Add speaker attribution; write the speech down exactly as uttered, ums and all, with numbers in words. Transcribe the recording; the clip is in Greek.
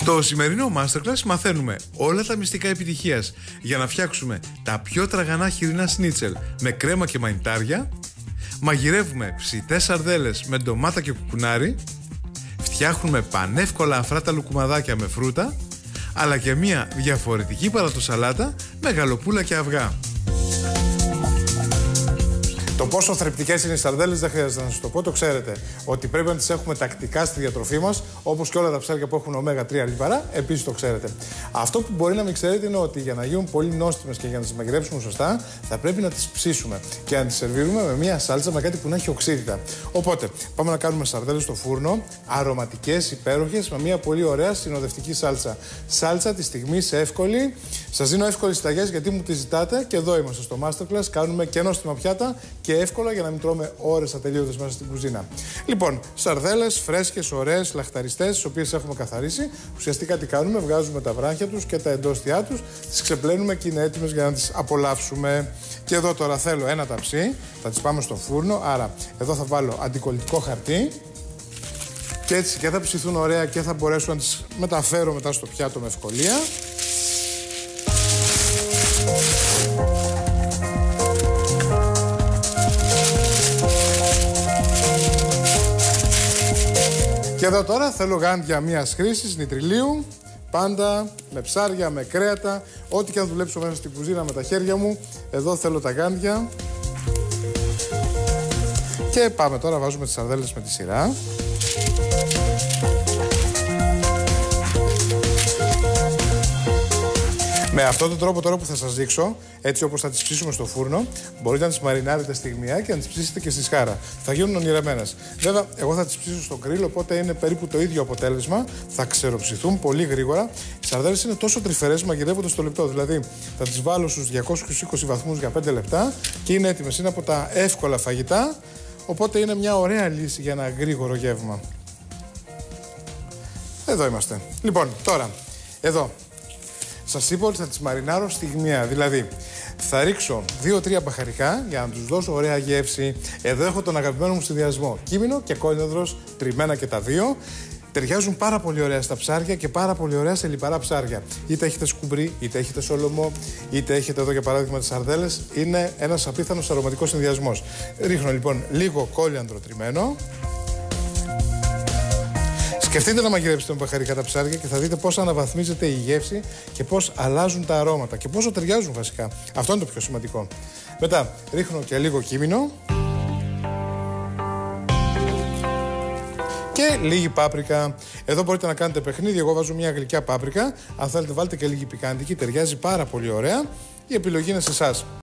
Speaker 1: Στο σημερινό Masterclass μαθαίνουμε όλα τα μυστικά επιτυχίας για να φτιάξουμε τα πιο τραγανά χοιρινά σνίτσελ με κρέμα και μανιτάρια, μαγειρεύουμε ψητές σαρδέλες με ντομάτα και κουκουνάρι, φτιάχνουμε πανεύκολα αφράτα λουκουμαδάκια με φρούτα, αλλά και μια διαφορετική παρατοσαλάτα με γαλοπούλα και αυγά. Το πόσο θρεπτικές είναι οι σαρδέλες δεν χρειάζεται να σας το πω, το ξέρετε. Ότι πρέπει να τις έχουμε τακτικά στη διατροφή μας, όπως και όλα τα ψάρια που έχουν ωμέγα τρία λιπαρά, επίσης το ξέρετε. Αυτό που μπορεί να μην ξέρετε είναι ότι για να γίνουν πολύ νόστιμες και για να τις μαγειρέψουμε σωστά, θα πρέπει να τις ψήσουμε και να τις σερβίρουμε με μια σάλτσα με κάτι που να έχει οξύτητα. Οπότε, πάμε να κάνουμε σαρδέλες στο φούρνο, αρωματικές, υπέροχες, με μια πολύ ωραία συνοδευτική σάλτσα. Σάλτσα τη στιγμή εύκολη. Σας δίνω εύκολες συνταγές γιατί μου τη ζητάτε και εδώ είμαστε στο Masterclass. Κάνουμε και νόστιμα πιάτα και εύκολα για να μην τρώμε ώρες ατελείωτες μέσα στην κουζίνα. Λοιπόν, σαρδέλες φρέσκες, ωραίες, λαχταριστές, τις οποίες έχουμε καθαρίσει. Ουσιαστικά τι κάνουμε, βγάζουμε τα βράχια τους και τα εντόστια τους, τις ξεπλένουμε και είναι έτοιμες για να τις απολαύσουμε. Και εδώ τώρα θέλω ένα ταψί, θα τις πάμε στο φούρνο. Άρα, εδώ θα βάλω αντικολλητικό χαρτί. Και έτσι και θα ψηθούν ωραία και θα μπορέσω να τις μεταφέρω μετά στο πιάτο με ευκολία. Και εδώ τώρα θέλω γάντια μιας χρήσης νητριλίου, πάντα με ψάρια, με κρέατα, ό,τι και αν δουλέψω μέσα στην κουζίνα με τα χέρια μου. Εδώ θέλω τα γάντια. Και πάμε τώρα, βάζουμε τις σαρδέλες με τη σειρά. Με αυτόν τον τρόπο τώρα που θα σας δείξω, έτσι όπως θα τις ψήσουμε στο φούρνο, μπορείτε να τις μαρινάρετε στιγμιαία και να τις ψήσετε και στη σχάρα. Θα γίνουν ονειρεμένες. Βέβαια, εγώ θα τις ψήσω στο γκριλ, οπότε είναι περίπου το ίδιο αποτέλεσμα. Θα ξεροψηθούν πολύ γρήγορα. Οι σαρδέλες είναι τόσο τρυφερές, μαγειρεύονται στο λεπτό. Δηλαδή, θα τις βάλω στους διακόσιους είκοσι βαθμούς για πέντε λεπτά και είναι έτοιμες. Είναι από τα εύκολα φαγητά, οπότε είναι μια ωραία λύση για ένα γρήγορο γεύμα. Εδώ είμαστε. Λοιπόν, τώρα, εδώ. Σας είπα ότι θα τις μαρινάρω στιγμιαία, δηλαδή θα ρίξω δύο τρία μπαχαρικά για να τους δώσω ωραία γεύση. Εδώ έχω τον αγαπημένο μου συνδυασμό, κίμινο και κόλλινδρος, τριμμένα και τα δύο. Ταιριάζουν πάρα πολύ ωραία στα ψάρια και πάρα πολύ ωραία σε λιπαρά ψάρια. Είτε έχετε σκουμπρί, είτε έχετε σολομό, είτε έχετε εδώ για παράδειγμα τις σαρδέλες. Είναι ένας απίθανος αρωματικός συνδυασμός. Ρίχνω λοιπόν λίγο κόλλιανδρο τριμμένο. Σκεφτείτε να μαγειρέψετε με μπαχαρικά τα ψάρια και θα δείτε πώς αναβαθμίζεται η γεύση και πώς αλλάζουν τα αρώματα και πόσο ταιριάζουν βασικά. Αυτό είναι το πιο σημαντικό. Μετά ρίχνω και λίγο κίμινο και λίγη πάπρικα. Εδώ μπορείτε να κάνετε παιχνίδι, εγώ βάζω μια γλυκιά πάπρικα. Αν θέλετε βάλτε και λίγη πικάντικη, ταιριάζει πάρα πολύ ωραία. Η επιλογή είναι σε εσάς.